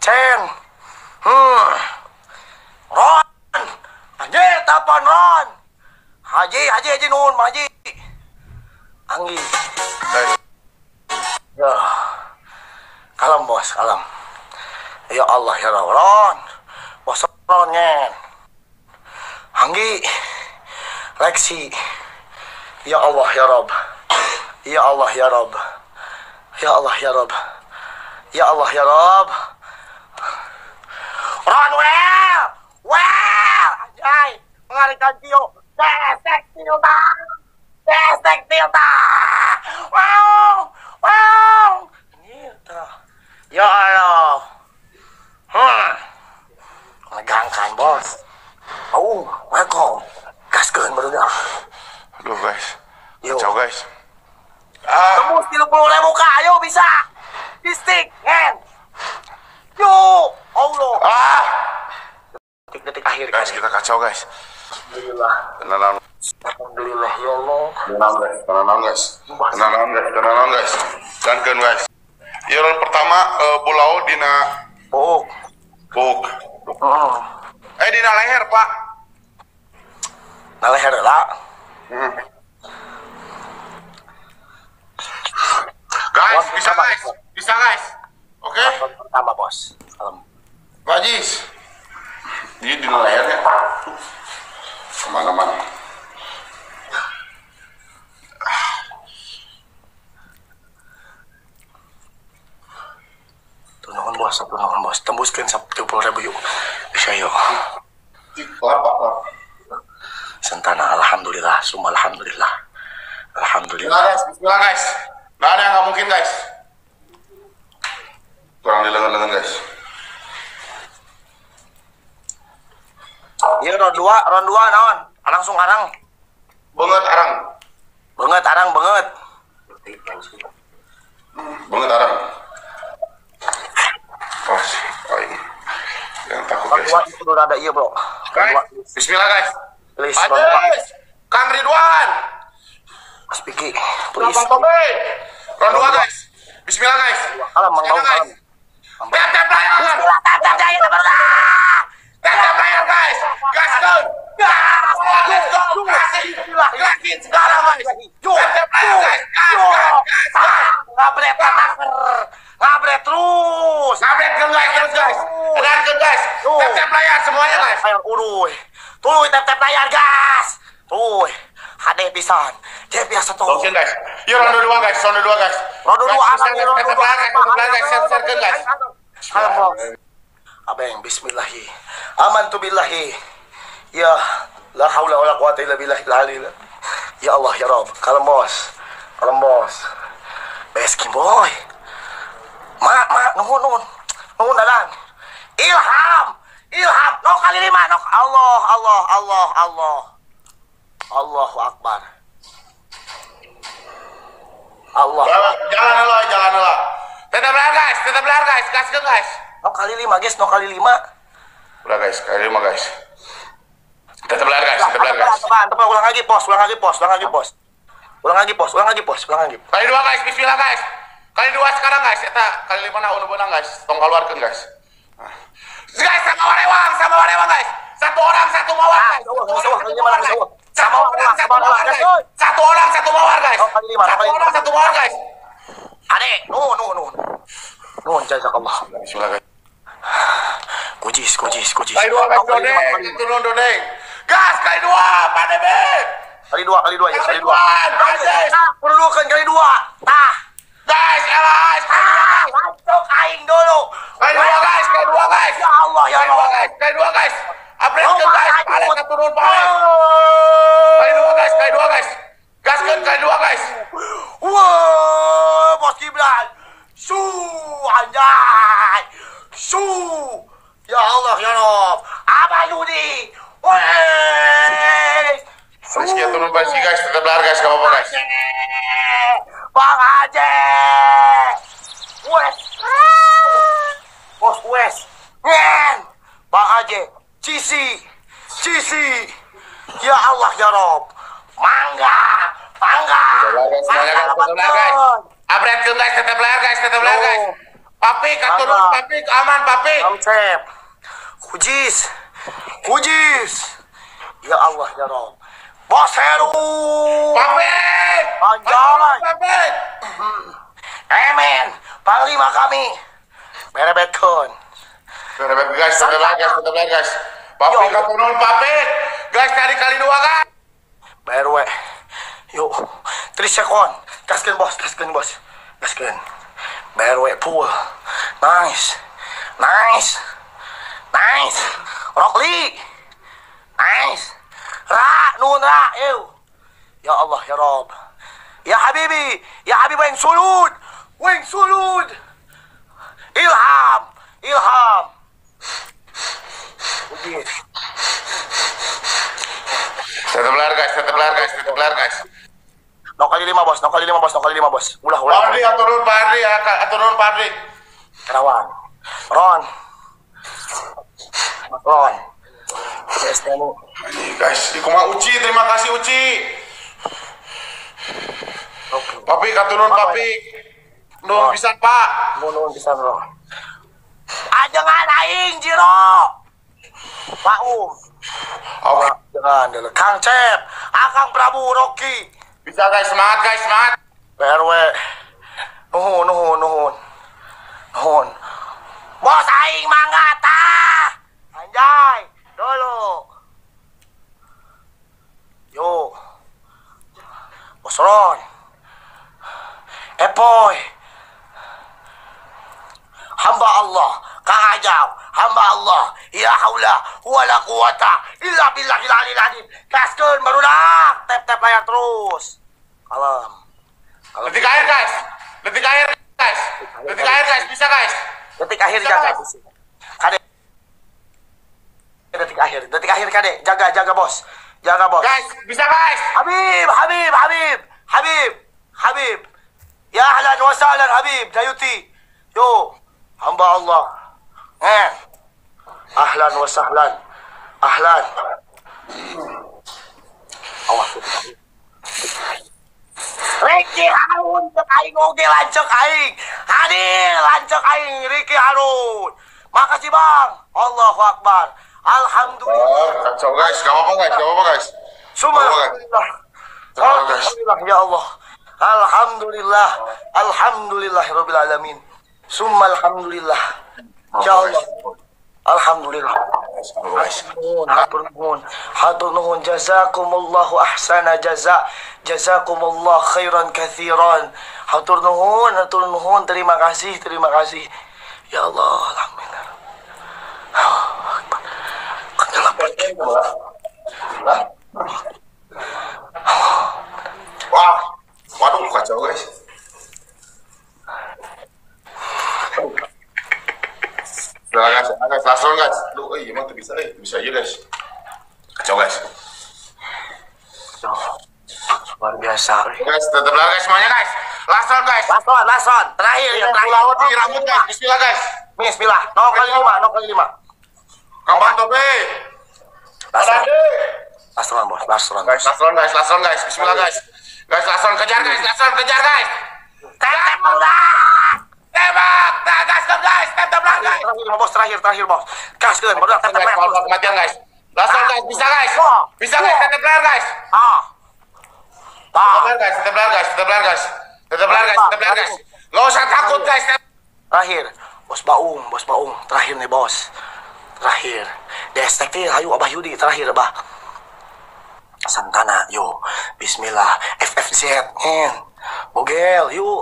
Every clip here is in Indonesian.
Cen. Ron. Anjir, tapan Ron. Haji nun, Haji. Anggi. Ya. Kalem bos, kalem. Ya Allah ya Ron. Bos Ron ngen. Anggi. Lexi. Ya Allah ya Rob. Ya Allah ya Rob. Ya Allah ya Rob. Ya Allah ya Rob. Ron well. Anjay. Mengarikan Tio. Desek Tilta. Wow. Gitu. Ya Allah. Megangkan bos. Welcome. Gaskeun barunya. Aduh guys. Yo. Kacau guys. Tembus 30.000 kak, ayo bisa. Distik, ngen. Yo, Allah. Detik-detik akhir Guys, kita kacau guys. Alhamdulillah. Alhamdulillah ya Allah. Tenang guys. Dankeun guys. Ieu pertama pulau dina Buk. Dina leher, Pak. Nah leher lah. Guys, bisa guys. Oke? Pertama bos. Kalem. Pak Jis. Ini dina lehernya. Kemana-mana. Tuh naon bos. Tembuskeun 30.000 yuk. Bisa yuk. Kelapa. Sentana alhamdulillah, summa alhamdulillah. Alhamdulillah. Bismillah guys. Nggak ada yang nggak mungkin guys. Kurang di lengan guys. Iya ron 2 naon? Langsung arang. Banget arang. Banget arang. Ini. Yang takut guys. Ron 2 udah ada iya bro. Guys, bismillah guys. Please, Adis, Kang Ridwan. Mas Piki, please. Bang Tobe. Ron 2 guys. Bismillah guys. Kalem, Mang Bau, kalem. Tap layar. Bismillah, tap jahit, Tap layar guys. Gas go. Let's go. Gasin sekarang guys. Tap layar guys. Ngabret terus. Ngabret terus guys. Edarkan guys. Tap layar semuanya guys. Ayo uruy. Tuh tap layar gas. Tuh. Hade pisan. Dia biasa tuh. Oke guys. Yuk ronde 2 guys. Ronde 2 guys. Ronde 2 apa? Tap layar guys. Share guys. Abeng bismillahi. Amantu billahi. Ya la haula wala quwata illa billahi. Ya Allah ya Rabb. Kalem bos. Beski boy. Nuhun dadan. Ilham. No kali 5. No Allah. Allahu Akbar. Allah. Jalan lah. Tetap layar guys. Gaskeun guys. No kali 5 guys. Udah guys, kali 5 guys. Tetap layar guys. Ulang lagi pos. Kali 2 guys, bismillah guys. Kali 2 sekarang guys. Eta kali 5 na beunang guys. Tong keluarkeun guys. Guys, sama warewang guys. Satu orang satu mawar guys. Satu orang satu mawar guys. Ade, nuhun jazakallah. Bismillah guys. Kujis. Kali 2 guys, turun dodeng. Gas kali 2, Pak Debe. Kali 2 ya, kali 2. Guys, Perlukan kali 2. Tah. guys, elah. Masuk aing dulu. Kali 2 guys. Ya Allah ya Allah. Kali 2 guys. Upgrade guys, balik ke turun balik. Kali 2 guys. Gaskeun kali 2 guys. Wah, Bos Gibran. Anjay. Ya Allah ya Rob. Apa Yudi? Weh. Rizky turun basi guys, tetap layar guys, gak apa-apa guys. Bang Aceh. Bos Wes. Ngen. Bang Aceh. Cici. Ya Allah ya Rob. Mangga. Semuanya guys, tetap layar guys. Upgrade guys, tetap layar guys. Papik, turun papik, aman papik. Konsep. Kujis. Kujis. Ya Allah ya Rob. Bos Heru. Papik. Anjay. Papik. Men, panglima kami. Berebetkeun. Berebet guys, tetep guys. Papik turun papik. Guys, dari kali 2 guys. Bayar we. Yuk. 3 sekon. Gaskeun bos. Gaskeun. Bayar we full. Nice. Rock Lee. Nice. Nun ra. Ya Allah ya Rob. Ya Habibi Weng Sulud. Ilham. Begitu. Tetep layar guys. Nok kali 5 bos. Ulah. Pardi, turun Pardi. Kerawan. Ron. Yes, kamu. Guys, kumaha Uci, terima kasih Uci. Oke. Papik turun papik. Nuhun pisan Pak. Nuhun pisan bro. Ajengan aing Jiro. Pak Oke. Jangan dulu. Kang Cep, Akang Prabu Rocky. Bisa guys, semangat. PRW. Nuhun. Bos aing mangga tah. Anjay, dulu. Yo. Bos Ron. Epoy. Hamba Allah, Kang Ajau, hamba Allah, ya haula wala quwata illa billahil aliyil azim. Gaskeun barudak, tap layar terus. Kalem. Detik air guys, bisa guys. Detik akhir jaga. Kade. Detik akhir kade, jaga bos. Guys, bisa guys. Habib. Ya ahlan wa sahlan Habib, Dayuti. Yo, hamba Allah. Ahlan wa sahlan. Awas. Ricky Harun cek aing oge lancek aing. Hadir lancek aing Ricky Harun. Makasih Bang. Allahu Akbar. Alhamdulillah. Kacau guys, gak apa-apa guys. Subhanallah. Alhamdulillah ya Allah. Alhamdulillahirabbil alamin. Summa alhamdulillah. Ya Allah. Alhamdulillah. Hatur nuhun jazakumullahu ahsana jazakumullah khairan katsiran. Hatur nuhun terima kasih. Ya Allah, alhamdulillah. Wah, waduh kacau guys. Udah guys, langsung guys. Lu, emang tuh bisa aja guys. Kacau guys. Luar biasa. Guys, tetap lah guys semuanya guys. Langsung guys. Terakhir. Pulau di rambut guys. Bismillah guys. Bismillah. 0 kali 5. Kapan tobe? Lastron bos. Langsung guys. Bismillah guys. Guys, langsung kejar guys. Tembak udah. Tembak. Gaskan guys. Tembak guys. Terakhir bos. Gaskeun baru tembak guys. Kematian guys. Langsung guys, bisa guys. Bisa guys, tetap layar guys. Tetap layar guys. Gak usah takut guys. Terakhir, bos Baung. Terakhir nih bos. Detektif, ayo Abah Yudi terakhir Abah. Santana, yo. Bismillah. FFZ, Bogel, yuk.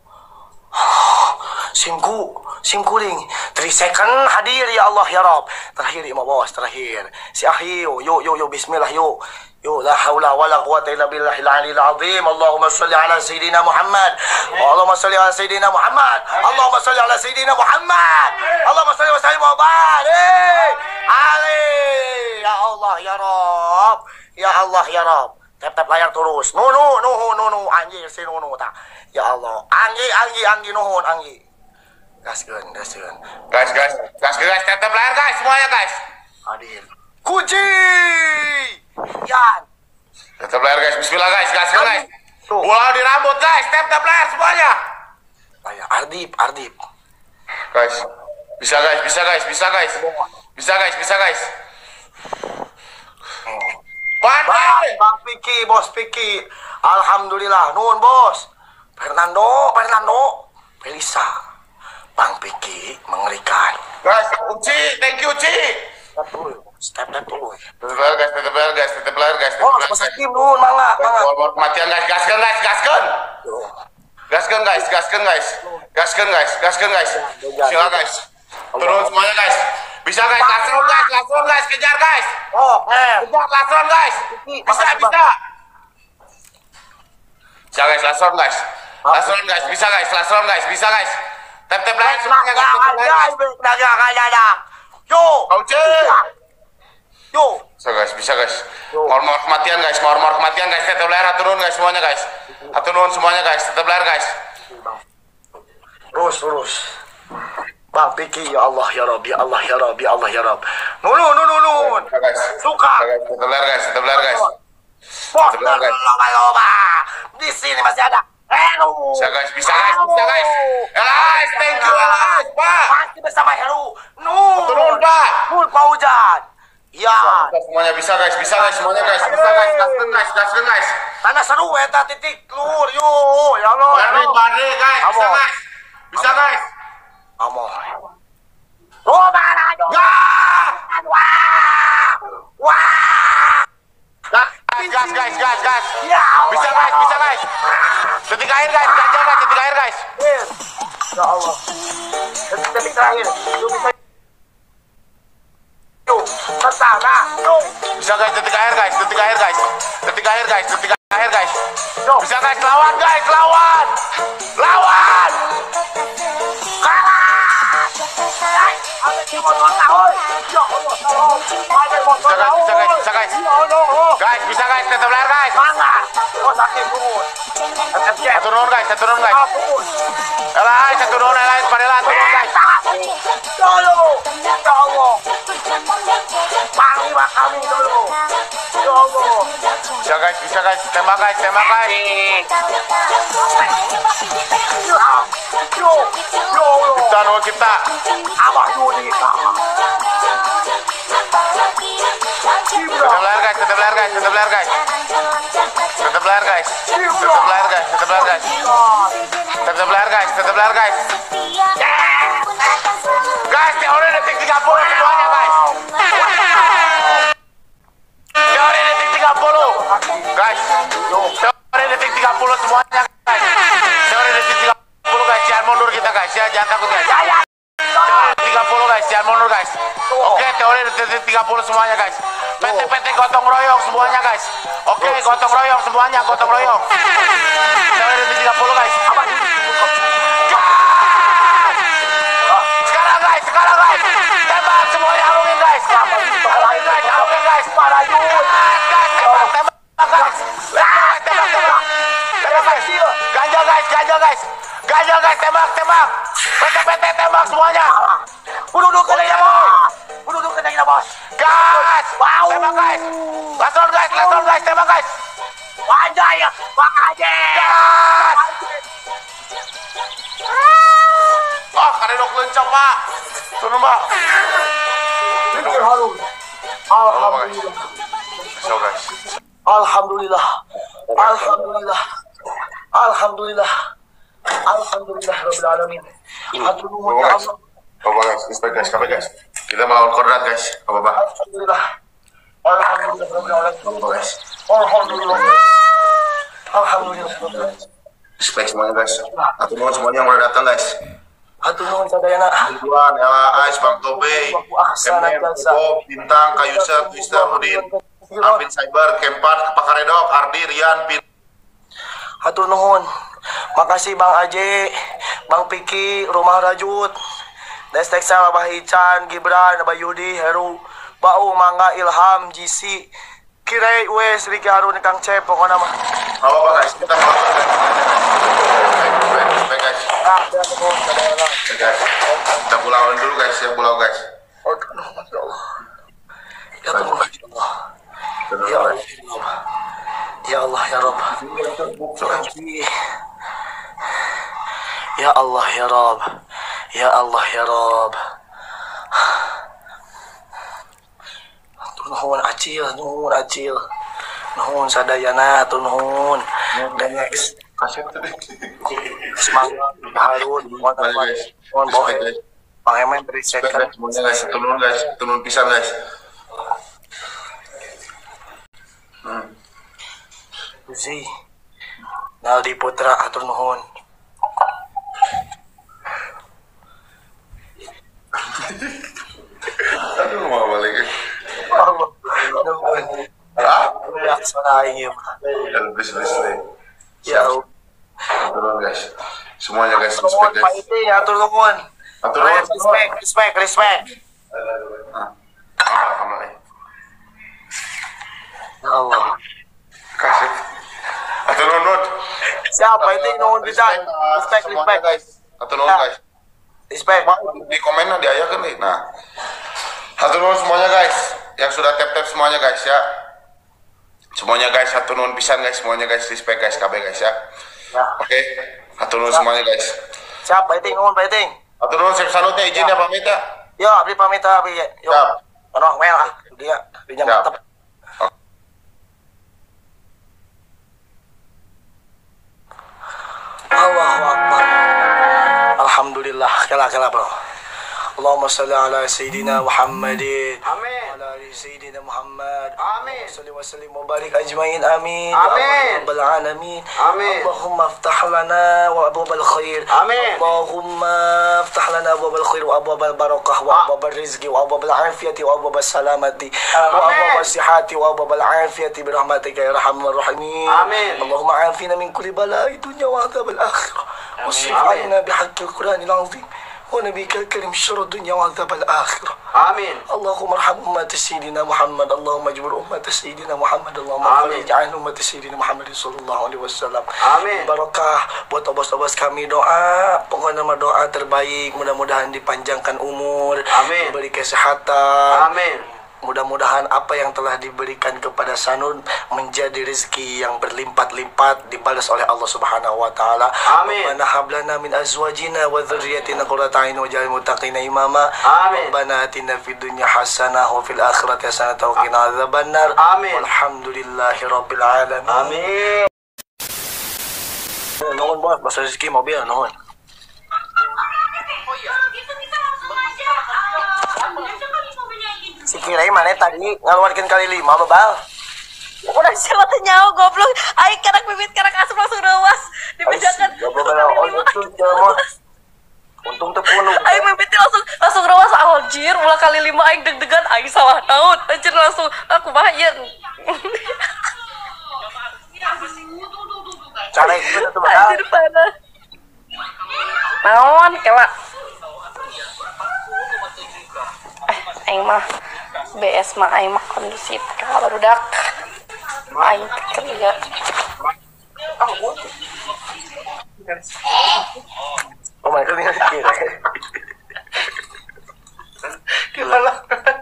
Sim kuring 3 second hadir ya Allah ya Rob. Terakhir Imam bos, terakhir si akhi yo bismillah yo la haula wala quwata illa billahil aliyil azim. Allahumma shalli ala sayidina Muhammad. Allahumma shalli ala sayidina Muhammad. Allahumma shalli ala sayidina Muhammad. Allahumma shalli wa sallim wa barik ali. Ya Allah ya Rob. Ya Allah ya Rob. Tap layar terus. No anjir si no tak. Ya Allah. Anggi nuhun anggi. Gaskeun. Guys, tetap layar guys semuanya guys. Hadir. Kunci. Yan. Tetap layar guys. Bismillah guys. Gaskeun guys. Pulau di rambut guys. Tetap layar semuanya. Ardip. Guys. Bisa guys, bisa guys, bisa guys. Bisa guys, bisa guys. Pandai. Bang Piki, Bos Piki. Alhamdulillah, nun bos. Fernando, Felisa. Bang Piki mengerikan. Guys, Uci, thank you Uci. Step dulu. Tetep layar guys. Oh, Bos Hakim nun, mangga. Matian guys, gaskan. Gaskan guys. Sila guys. Turun semuanya guys. Bisa guys, langsung guys, kejar guys. Oh, Kejar langsung guys. Bisa. Bisa guys, langsung guys. Bisa guys. Tap layar semuanya guys. Yo, Bisa guys. Mormor kematian guys. Tetap layar turun guys semuanya guys. Tetap layar guys. Terus. Bang Piki, ya Allah ya Rabbi. Nun. Suka. Tetap layar guys. Bos, loba. Di sini masih ada. Heru. Bisa guys. Guys, thank you guys, Pak. Masih bersama Heru. Nun. Turun, Pak. Full Pak Hujan. Ya. Semuanya bisa guys. Semuanya guys. Gaskan guys. Karena seru eta titik lur. Yo, ya Allah. Badai guys. Bisa guys. Amo. Roba rajo. Wah. Gas. Ya Allah. Bisa guys. Detik akhir guys. Ya Allah. Detik terakhir. Lu bisa. Yuk, kesana. Yuk. Bisa guys, detik akhir guys. Yuk. Bisa guys, lawan. Kalah. Ada cuma 2 tahun. Ya Allah. Bisa guys. Guys, bisa guys, tetap layar guys. Mangga. Oh, sakit turun. Turun guys. Turun. Elai, turun guys. Dulu. Ya Allah. Panglima kami dulu. Ya Allah. Bisa guys. Tembak guys. Yo. Kita. Abah Yudi. Tetap layar guys. Tetap layar guys. Guys, teori detik 30 semuanya guys. Teori detik 30. Guys, teori detik 30 semuanya guys. Teori detik 30 guys. Jangan mundur kita guys ya, jangan takut guys. Teori detik 30 guys, jangan mundur guys. Oke, teori detik 30 semuanya guys. PT gotong royong semuanya guys. Oke, gotong royong semuanya, Teori detik 30 guys. Sekarang guys. Tembak semuanya, alungin guys. Alungin guys. Tembak guys. Ganjal guys, tembak. PT tembak semuanya. Bunuh kena bos. Gas. Wow. Tembak guys. Lason guys, tembak guys. Wajah ya, Pak Aje. Gas. Oh, karedok lencang Pak. Turun Pak. Alhamdulillah. So guys. Alhamdulillah. Rabbil alamin. Hatur nuhun ya Allah. Coba guys, respect guys, kabeh guys. Kita melawan koordinat guys. Apa? Alhamdulillah Rabbil alamin. Guys. Alhamdulillah. Respect semuanya guys. Hatur nuhun semuanya yang udah datang guys. Hatur nuhun sadayana. Ridwan, Ella, Ais, Bang Tobe, MM, Bob, Bintang, Kayusa, Mister Udin, Alvin Cyber, Kempat, Pakaredok, Ardi, Rian, Pin. Hatur nuhun. Makasih Bang Aje, Bang Piki, Rumah Rajut, Desteksa, Abah Ican, Gibran, Abah Yudi, Heru, Bau, Mangga, Ilham, GC, Kirei, Wes, Riki Harun, Kang Cep, pokoknya mah. Apa guys, kita mau respect guys. Kita pulang dulu guys, ya pulau guys. Ya Allah. Ya Allah ya Rabb. Ya Allah ya Rabb. Ya Allah ya Rob. Nuhun acil, nuhun acil. Nuhun sadayana, nuhun. Next. Semangat, Harun, mohon bawa. Pangemen reset kan. Semuanya guys, turun pisan guys. Uzi. Naldi Putra atur nuhun. Aduh, mau balik. Nuhun. Laksana aing ieu. Bisnis nih. Ya. Turun guys. Semuanya guys, Nuhun respect guys. fighting atur nuhun. Atur nuhun. Respect. Alhamdulillah. Ya Allah. Kasih. Atur nuhun. Siapa itu nuhun pisan? Respect. Guys. Atur nuhun guys. Respect. Di komennya diayakan nih. Nah. Atur nuhun semuanya guys. Yang sudah tap semuanya guys ya. Semuanya guys, atur nuhun pisan guys, semuanya guys, respect guys, KB guys ya. Oke. Atur nuhun semuanya guys. Siapa itu nuhun fighting? Atur nuhun Chef Sanut izin ya pamit ya. Yo, abdi pamit abdi. Yo. Ono mel ah. Dia mantap. Allahu Akbar. Alhamdulillah. Kala bro. Allahumma salli ala Sayyidina Muhammadin. Amin. Ala ali Sayyidina Muhammad. Amin. Salli wa sallim wa barik ajmain. Amin. Amin. Ya Rabbal alamin. Amin. Allahumma aftah lana wa abwabal khair. Amin. Allahumma aftah lana abwabal khair wa abwabal barakah wa abwabal rizqi wa abwabal afiyati wa abwabal salamati wa abwabal sihati wa abwabal afiyati bi rahmatika ya arhamar rahimin. Amin. Allahumma afina min kulli bala'i dunya wa adzabil akhirah. Wasrif 'anna bihaqqil Qur'anil 'azim. ونبيك الكريم شر الدنيا وعذاب الآخرة. آمين. اللهم ارحم أمة سيدنا محمد. اللهم اجبر أمة سيدنا محمد. اللهم فرج عن أمة سيدنا محمد صلى الله عليه وسلم. Amin. Barakah buat obas-obas kami, doa pokoknya nama doa terbaik, mudah-mudahan dipanjangkan umur, Amin. diberi kesehatan. Amin. Mudah-mudahan apa yang telah diberikan kepada Sanun menjadi rezeki yang berlipat-lipat dibalas oleh Allah Subhanahu wa taala. Amin. Rabbana hab lana min azwajina wa dhurriyyatina qurrata a'yun waj'alna muttaqina imama. Amin. Rabbana atina fid dunya hasanah wa fil akhirati hasanah wa qina adzabannar. Amin. Walhamdulillahi rabbil alamin. Amin. Nuhun bos, bahasa rezeki mobil nuhun. Si Kirai mana tadi ngeluarkan kali 5 bebal. Udah siapa tuh nyawa goblok. Aing karak bibit karak asup langsung rewas. Dibejakan. Untung tepuluh. Aing bibitnya langsung rewas anjir. Ulah kali 5 aing deg-degan aing salah naon. Anjir langsung aku bahaya. Cara itu tuh Anjir parah. Naon kelak. Aing mah BS mah aing mah kondusif kalau barudak aing kerja oh my god ini kira gimana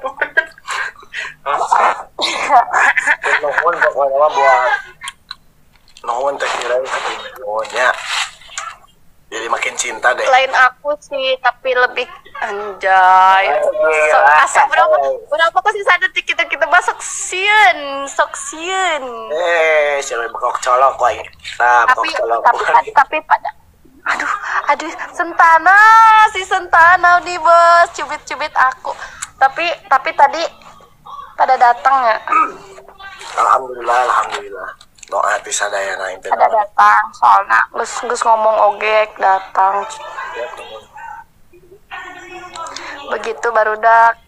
nuhun pokoknya mah buat nuhun teh kira nuhunnya jadi makin cinta deh. lain aku sih tapi lebih anjay asa berapa kok sih sadar kita masuk sieun sok sieun siapa bakal colok kok ini tapi pada aduh Sentana nih bos cubit aku tapi tadi pada datang ya. Alhamdulillah doa ti sadayana inten ada datang soalnya geus ngomong ogek datang begitu barudak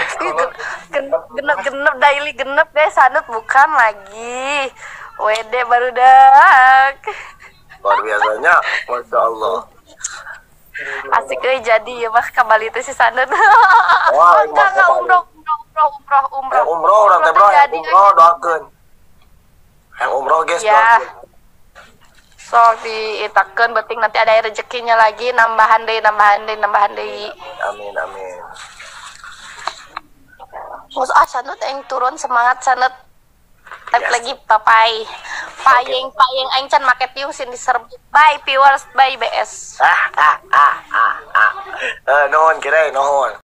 genep daily genep deh Sanut bukan lagi WD barudak luar biasanya Masya Allah asik jadi ya mah kembali itu si Sanut wah enggak umroh orang teh bro umroh doakeun yang umroh guys ya sok diitakeun penting nanti ada rezekinya lagi nambahan deui amin Mus Sanut yang turun semangat Sanut type lagi papai Payeng aing can make tiusin diserbu. Bye viewers, bye BS. Nuhun kira nuhun.